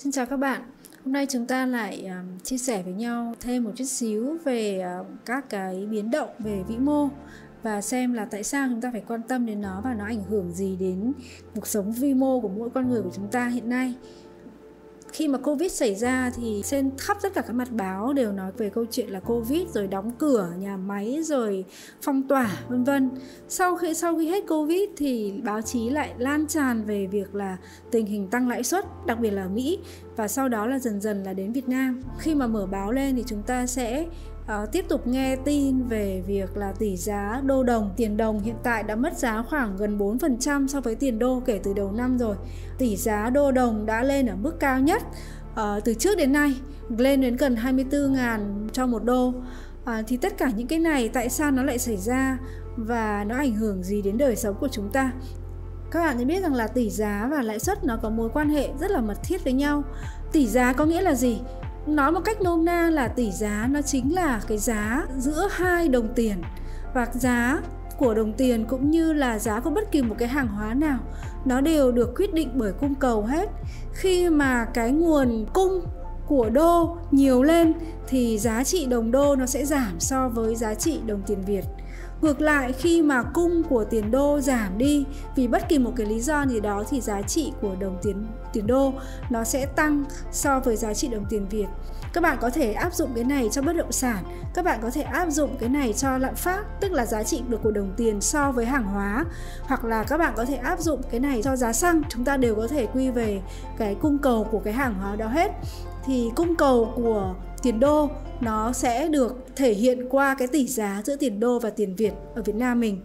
Xin chào các bạn. Hôm nay chúng ta lại chia sẻ với nhau thêm một chút xíu về các cái biến động về vĩ mô và xem là tại sao chúng ta phải quan tâm đến nó và nó ảnh hưởng gì đến cuộc sống vi mô của mỗi con người của chúng ta hiện nay. Khi mà Covid xảy ra thì trên khắp tất cả các mặt báo đều nói về câu chuyện là Covid, rồi đóng cửa nhà máy, rồi phong tỏa vân vân. Sau khi hết Covid thì báo chí lại lan tràn về việc là tình hình tăng lãi suất, đặc biệt là ở Mỹ, và sau đó là dần dần là đến Việt Nam. Khi mà mở báo lên thì chúng ta sẽ tiếp tục nghe tin về việc là tỷ giá đô đồng, tiền đồng hiện tại đã mất giá khoảng gần 4% so với tiền đô kể từ đầu năm rồi. Tỷ giá đô đồng đã lên ở mức cao nhất từ trước đến nay, lên đến gần 24.000 cho một đô. Thì tất cả những cái này tại sao nó lại xảy ra và nó ảnh hưởng gì đến đời sống của chúng ta? Các bạn nên biết rằng là tỷ giá và lãi suất nó có mối quan hệ rất là mật thiết với nhau. Tỷ giá có nghĩa là gì? Nói một cách nôm na là tỷ giá nó chính là cái giá giữa hai đồng tiền, và giá của đồng tiền cũng như là giá của bất kỳ một cái hàng hóa nào nó đều được quyết định bởi cung cầu hết. Khi mà cái nguồn cung của đô nhiều lên thì giá trị đồng đô nó sẽ giảm so với giá trị đồng tiền Việt. Ngược lại, khi mà cung của tiền đô giảm đi vì bất kỳ một cái lý do gì đó thì giá trị của đồng tiền đô nó sẽ tăng so với giá trị đồng tiền Việt. Các bạn có thể áp dụng cái này cho bất động sản, các bạn có thể áp dụng cái này cho lạm phát, tức là giá trị được của đồng tiền so với hàng hóa, hoặc là các bạn có thể áp dụng cái này cho giá xăng. Chúng ta đều có thể quy về cái cung cầu của cái hàng hóa đó hết. Thì cung cầu của tiền đô nó sẽ được thể hiện qua cái tỷ giá giữa tiền đô và tiền Việt ở Việt Nam mình.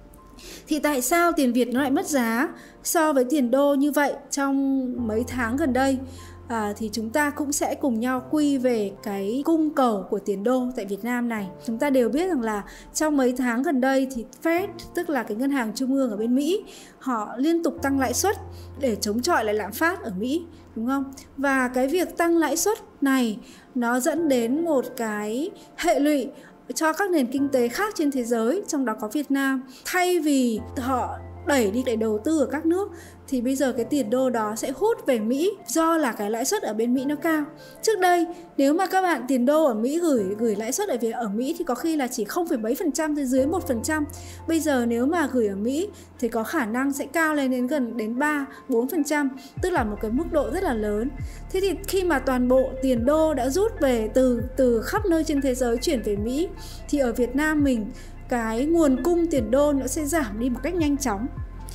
Thì tại sao tiền Việt nó lại mất giá so với tiền đô như vậy trong mấy tháng gần đây? Thì chúng ta cũng sẽ cùng nhau quy về cái cung cầu của tiền đô tại Việt Nam này. Chúng ta đều biết rằng là trong mấy tháng gần đây thì Fed, tức là cái ngân hàng trung ương ở bên Mỹ, họ liên tục tăng lãi suất để chống chọi lại lạm phát ở Mỹ, đúng không? Và cái việc tăng lãi suất này nó dẫn đến một cái hệ lụy cho các nền kinh tế khác trên thế giới, trong đó có Việt Nam. Thay vì họ đẩy đi để đầu tư ở các nước thì bây giờ cái tiền đô đó sẽ hút về Mỹ do là cái lãi suất ở bên Mỹ nó cao. Trước đây nếu mà các bạn tiền đô ở Mỹ gửi lãi suất ở Mỹ thì có khi là chỉ 0,mấy% tới dưới 1%. Bây giờ nếu mà gửi ở Mỹ thì có khả năng sẽ cao lên đến gần đến 3-4%, tức là một cái mức độ rất là lớn. Thế thì khi mà toàn bộ tiền đô đã rút về từ khắp nơi trên thế giới chuyển về Mỹ thì ở Việt Nam mình cái nguồn cung tiền đô nó sẽ giảm đi một cách nhanh chóng.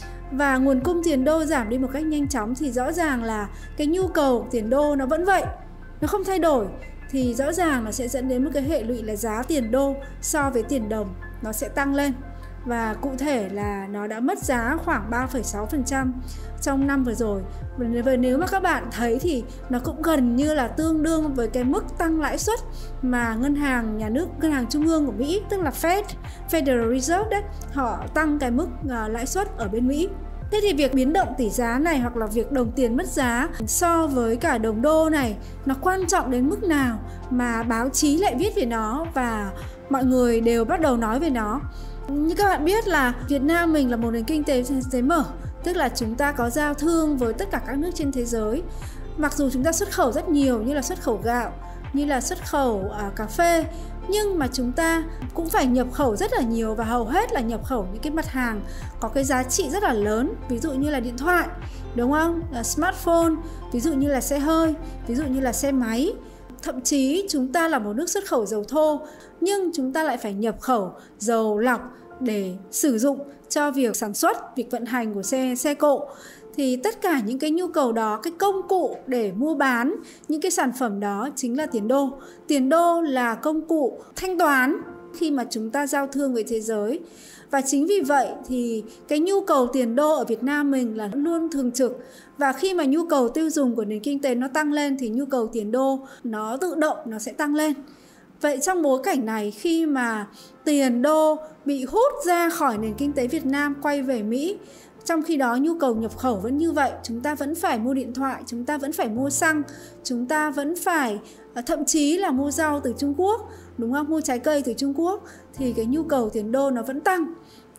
Và nguồn cung tiền đô giảm đi một cách nhanh chóng thì rõ ràng là cái nhu cầu tiền đô nó vẫn vậy, nó không thay đổi, thì rõ ràng nó sẽ dẫn đến một cái hệ lụy là giá tiền đô so với tiền đồng nó sẽ tăng lên. Và cụ thể là nó đã mất giá khoảng 3,6% trong năm vừa rồi. Và nếu mà các bạn thấy thì nó cũng gần như là tương đương với cái mức tăng lãi suất mà ngân hàng nhà nước, ngân hàng trung ương của Mỹ, tức là Federal Reserve đấy, họ tăng cái mức lãi suất ở bên Mỹ. Thế thì việc biến động tỷ giá này hoặc là việc đồng tiền mất giá so với cả đồng đô này nó quan trọng đến mức nào mà báo chí lại viết về nó và mọi người đều bắt đầu nói về nó. Như các bạn biết là Việt Nam mình là một nền kinh tế mở, tức là chúng ta có giao thương với tất cả các nước trên thế giới. Mặc dù chúng ta xuất khẩu rất nhiều, như là xuất khẩu gạo, như là xuất khẩu cà phê, nhưng mà chúng ta cũng phải nhập khẩu rất là nhiều, và hầu hết là nhập khẩu những cái mặt hàng có cái giá trị rất là lớn, ví dụ như là điện thoại, đúng không? Là smartphone, ví dụ như là xe hơi, ví dụ như là xe máy. Thậm chí chúng ta là một nước xuất khẩu dầu thô, nhưng chúng ta lại phải nhập khẩu dầu lọc để sử dụng cho việc sản xuất, việc vận hành của xe cộ. Thì tất cả những cái nhu cầu đó, cái công cụ để mua bán những cái sản phẩm đó chính là tiền đô. Tiền đô là công cụ thanh toán khi mà chúng ta giao thương với thế giới. Và chính vì vậy thì cái nhu cầu tiền đô ở Việt Nam mình là luôn thường trực. Và khi mà nhu cầu tiêu dùng của nền kinh tế nó tăng lên thì nhu cầu tiền đô nó tự động nó sẽ tăng lên. Vậy trong bối cảnh này, khi mà tiền đô bị hút ra khỏi nền kinh tế Việt Nam quay về Mỹ, trong khi đó nhu cầu nhập khẩu vẫn như vậy, chúng ta vẫn phải mua điện thoại, chúng ta vẫn phải mua xăng, chúng ta vẫn phải thậm chí là mua rau từ Trung Quốc, đúng không? Mua trái cây từ Trung Quốc, thì cái nhu cầu tiền đô nó vẫn tăng.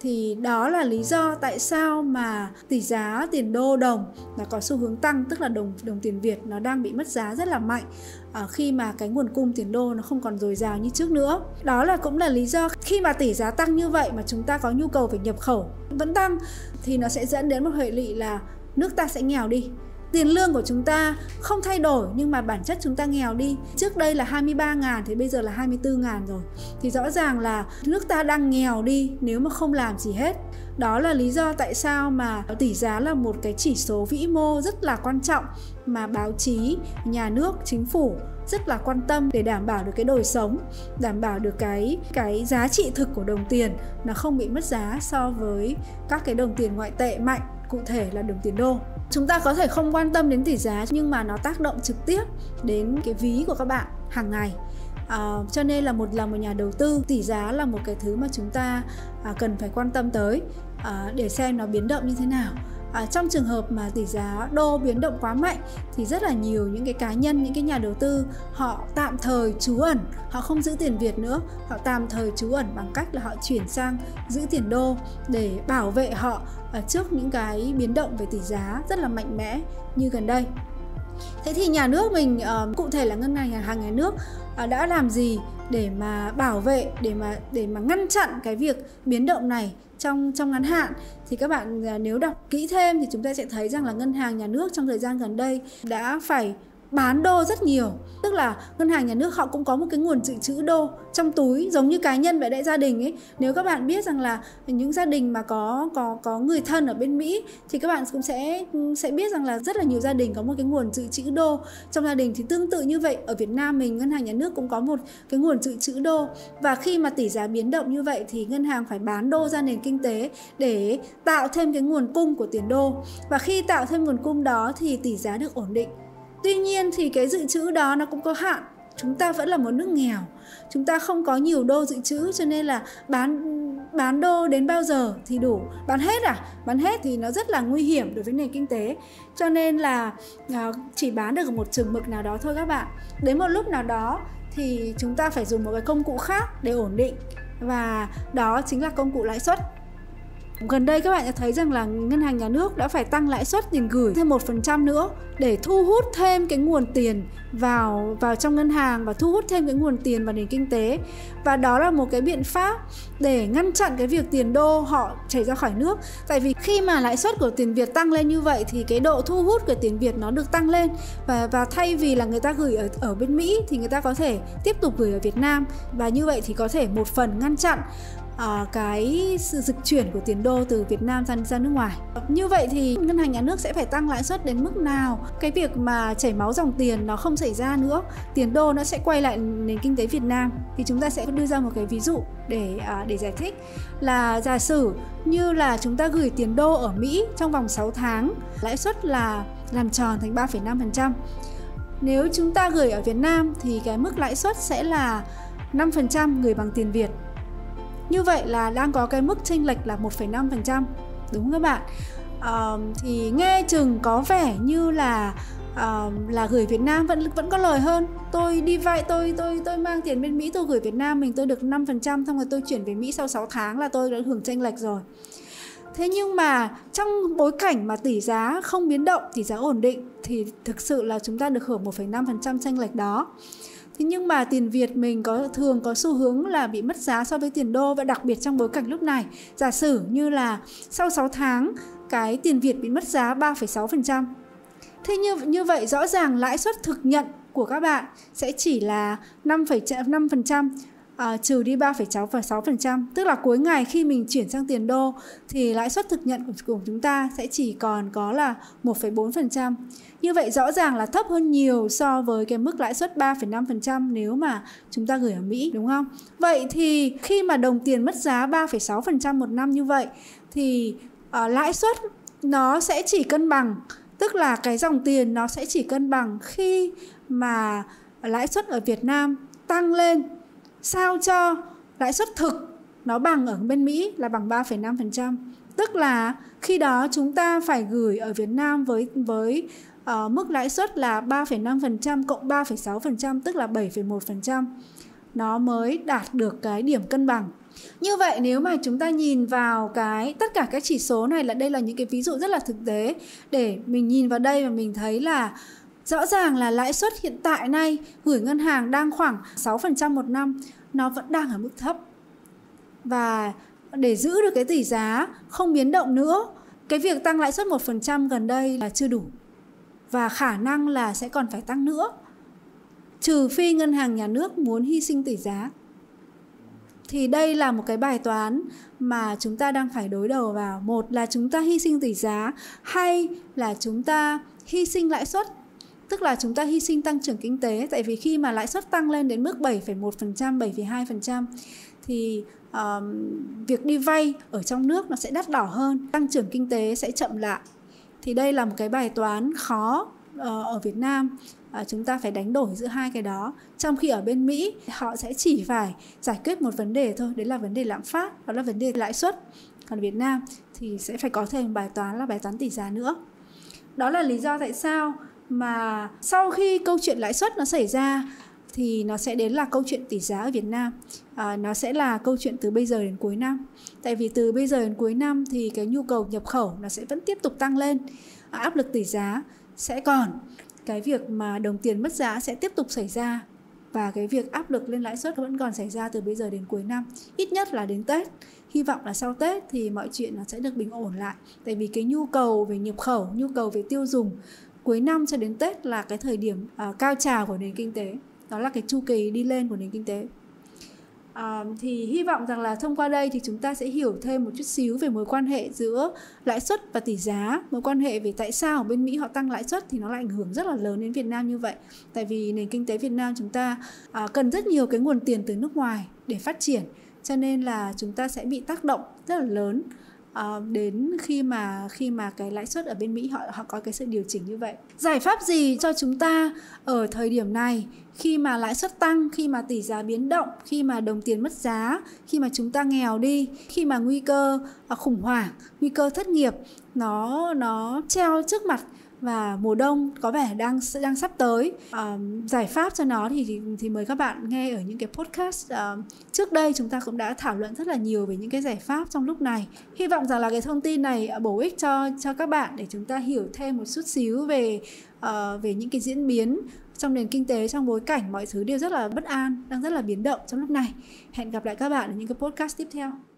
Thì đó là lý do tại sao mà tỷ giá tiền đô đồng nó có xu hướng tăng, tức là đồng tiền Việt nó đang bị mất giá rất là mạnh khi mà cái nguồn cung tiền đô nó không còn dồi dào như trước nữa. Đó cũng là lý do khi mà tỷ giá tăng như vậy mà chúng ta có nhu cầu về nhập khẩu vẫn tăng thì nó sẽ dẫn đến một hệ lụy là nước ta sẽ nghèo đi. Tiền lương của chúng ta không thay đổi nhưng mà bản chất chúng ta nghèo đi. Trước đây là 23.000 thì bây giờ là 24.000 rồi. Thì rõ ràng là nước ta đang nghèo đi nếu mà không làm gì hết. Đó là lý do tại sao mà tỷ giá là một cái chỉ số vĩ mô rất là quan trọng mà báo chí, nhà nước, chính phủ rất là quan tâm để đảm bảo được cái đời sống, đảm bảo được cái giá trị thực của đồng tiền nó không bị mất giá so với các cái đồng tiền ngoại tệ mạnh, cụ thể là đồng tiền đô. Chúng ta có thể không quan tâm đến tỷ giá nhưng mà nó tác động trực tiếp đến cái ví của các bạn hàng ngày. Cho nên là một nhà đầu tư, tỷ giá là một cái thứ mà chúng ta cần phải quan tâm tới để xem nó biến động như thế nào. Trong trường hợp mà tỷ giá đô biến động quá mạnh thì rất là nhiều những cái cá nhân, những cái nhà đầu tư họ tạm thời trú ẩn, họ không giữ tiền Việt nữa, họ tạm thời trú ẩn bằng cách là họ chuyển sang giữ tiền đô để bảo vệ họ trước những cái biến động về tỷ giá rất là mạnh mẽ như gần đây. Thế thì nhà nước mình, cụ thể là ngân hàng nhà nước đã làm gì để mà bảo vệ, để mà ngăn chặn cái việc biến động này trong ngắn hạn? Thì các bạn nếu đọc kỹ thêm thì chúng ta sẽ thấy rằng là ngân hàng nhà nước trong thời gian gần đây đã phải bán đô rất nhiều. Tức là ngân hàng nhà nước họ cũng có một cái nguồn dự trữ đô trong túi, giống như cá nhân vậy đấy, gia đình ấy. Nếu các bạn biết rằng là những gia đình mà có người thân ở bên Mỹ thì các bạn cũng sẽ biết rằng là rất là nhiều gia đình có một cái nguồn dự trữ đô trong gia đình. Thì tương tự như vậy ở Việt Nam mình, ngân hàng nhà nước cũng có một cái nguồn dự trữ đô. Và khi mà tỷ giá biến động như vậy thì ngân hàng phải bán đô ra nền kinh tế để tạo thêm cái nguồn cung của tiền đô. Và khi tạo thêm nguồn cung đó thì tỷ giá được ổn định. Tuy nhiên thì cái dự trữ đó nó cũng có hạn. Chúng ta vẫn là một nước nghèo, chúng ta không có nhiều đô dự trữ, cho nên là bán đô đến bao giờ thì đủ. Bán hết Bán hết thì nó rất là nguy hiểm đối với nền kinh tế. Cho nên là chỉ bán được ở một chừng mực nào đó thôi các bạn. Đến một lúc nào đó thì chúng ta phải dùng một cái công cụ khác để ổn định, và đó chính là công cụ lãi suất. Gần đây các bạn sẽ thấy rằng là ngân hàng nhà nước đã phải tăng lãi suất tiền gửi thêm 1% nữa để thu hút thêm cái nguồn tiền vào trong ngân hàng và thu hút thêm cái nguồn tiền vào nền kinh tế. Và đó là một cái biện pháp để ngăn chặn cái việc tiền đô họ chảy ra khỏi nước. Tại vì khi mà lãi suất của tiền Việt tăng lên như vậy thì cái độ thu hút của tiền Việt nó được tăng lên, và thay vì là người ta gửi ở bên Mỹ thì người ta có thể tiếp tục gửi ở Việt Nam, và như vậy thì có thể một phần ngăn chặn cái sự dịch chuyển của tiền đô từ Việt Nam ra nước ngoài. Như vậy thì ngân hàng nhà nước sẽ phải tăng lãi suất đến mức nào cái việc mà chảy máu dòng tiền nó không xảy ra nữa, tiền đô nó sẽ quay lại nền kinh tế Việt Nam. Thì chúng ta sẽ đưa ra một cái ví dụ để giải thích là giả sử như là chúng ta gửi tiền đô ở Mỹ trong vòng 6 tháng, lãi suất là làm tròn thành 3,5%. Nếu chúng ta gửi ở Việt Nam thì cái mức lãi suất sẽ là 5% gửi bằng tiền Việt. Như vậy là đang có cái mức chênh lệch là 1,5%, đúng không các bạn? Thì nghe chừng có vẻ như là gửi Việt Nam vẫn có lời hơn. Tôi đi vay, tôi mang tiền bên Mỹ, tôi gửi Việt Nam mình, tôi được 5%, xong rồi tôi chuyển về Mỹ sau 6 tháng là tôi đã hưởng chênh lệch rồi. Thế nhưng mà trong bối cảnh mà tỷ giá không biến động, tỷ giá ổn định thì thực sự là chúng ta được hưởng 1,5% chênh lệch đó. Thế nhưng mà tiền Việt mình thường có xu hướng là bị mất giá so với tiền đô, và đặc biệt trong bối cảnh lúc này. Giả sử như là sau 6 tháng cái tiền Việt bị mất giá 3,6%. Thế như vậy rõ ràng lãi suất thực nhận của các bạn sẽ chỉ là 5% trừ đi 3,6%. Tức là cuối ngày khi mình chuyển sang tiền đô thì lãi suất thực nhận của chúng ta sẽ chỉ còn có là 1,4%. Như vậy rõ ràng là thấp hơn nhiều so với cái mức lãi suất 3,5% nếu mà chúng ta gửi ở Mỹ, đúng không? Vậy thì khi mà đồng tiền mất giá 3,6% một năm như vậy thì lãi suất nó sẽ chỉ cân bằng, tức là cái dòng tiền nó sẽ chỉ cân bằng khi mà lãi suất ở Việt Nam tăng lên sao cho lãi suất thực nó bằng ở bên Mỹ là bằng 3,5%. Tức là khi đó chúng ta phải gửi ở Việt Nam với mức lãi suất là 3,5% cộng 3,6%, tức là 7,1%. nó mới đạt được cái điểm cân bằng. Như vậy nếu mà chúng ta nhìn vào tất cả các chỉ số này, đây là những cái ví dụ rất là thực tế để mình nhìn vào đây và mình thấy là rõ ràng là lãi suất hiện tại nay gửi ngân hàng đang khoảng 6% một năm, nó vẫn đang ở mức thấp. Và để giữ được cái tỷ giá không biến động nữa, cái việc tăng lãi suất 1% gần đây là chưa đủ. Và khả năng là sẽ còn phải tăng nữa. Trừ phi ngân hàng nhà nước muốn hy sinh tỷ giá. Thì đây là một cái bài toán mà chúng ta đang phải đối đầu vào. Một là chúng ta hy sinh tỷ giá, hay là chúng ta hy sinh lãi suất. Tức là chúng ta hy sinh tăng trưởng kinh tế. Tại vì khi mà lãi suất tăng lên đến mức 7,1%, 7,2% thì việc đi vay ở trong nước nó sẽ đắt đỏ hơn, tăng trưởng kinh tế sẽ chậm lại. Thì đây là một cái bài toán khó ở Việt Nam. Chúng ta phải đánh đổi giữa hai cái đó. Trong khi ở bên Mỹ họ sẽ chỉ phải giải quyết một vấn đề thôi, đấy là vấn đề lạm phát, đó là vấn đề lãi suất. Còn Việt Nam thì sẽ phải có thêm bài toán là bài toán tỷ giá nữa. Đó là lý do tại sao mà sau khi câu chuyện lãi suất nó xảy ra thì nó sẽ đến là câu chuyện tỷ giá ở Việt Nam. Nó sẽ là câu chuyện từ bây giờ đến cuối năm. Tại vì từ bây giờ đến cuối năm thì cái nhu cầu nhập khẩu nó sẽ vẫn tiếp tục tăng lên, áp lực tỷ giá sẽ còn, cái việc mà đồng tiền mất giá sẽ tiếp tục xảy ra, và cái việc áp lực lên lãi suất vẫn còn xảy ra từ bây giờ đến cuối năm, ít nhất là đến Tết. Hy vọng là sau Tết thì mọi chuyện nó sẽ được bình ổn lại. Tại vì cái nhu cầu về nhập khẩu, nhu cầu về tiêu dùng cuối năm cho đến Tết là cái thời điểm cao trào của nền kinh tế. Đó là cái chu kỳ đi lên của nền kinh tế. Thì hy vọng rằng là thông qua đây thì chúng ta sẽ hiểu thêm một chút xíu về mối quan hệ giữa lãi suất và tỷ giá, mối quan hệ về tại sao ở bên Mỹ họ tăng lãi suất thì nó lại ảnh hưởng rất là lớn đến Việt Nam như vậy. Tại vì nền kinh tế Việt Nam chúng ta cần rất nhiều cái nguồn tiền từ nước ngoài để phát triển, cho nên là chúng ta sẽ bị tác động rất là lớn đến khi mà cái lãi suất ở bên Mỹ họ có cái sự điều chỉnh như vậy. Giải pháp gì cho chúng ta ở thời điểm này, khi mà lãi suất tăng, khi mà tỷ giá biến động, khi mà đồng tiền mất giá, khi mà chúng ta nghèo đi, khi mà nguy cơ khủng hoảng, nguy cơ thất nghiệp nó treo trước mặt và mùa đông có vẻ đang sắp tới. Giải pháp cho nó thì mời các bạn nghe ở những cái podcast trước đây chúng ta cũng đã thảo luận rất là nhiều về những cái giải pháp trong lúc này. Hy vọng rằng là cái thông tin này bổ ích cho các bạn để chúng ta hiểu thêm một chút xíu về những cái diễn biến trong nền kinh tế, trong bối cảnh mọi thứ đều rất là bất an, đang rất là biến động trong lúc này. Hẹn gặp lại các bạn ở những cái podcast tiếp theo.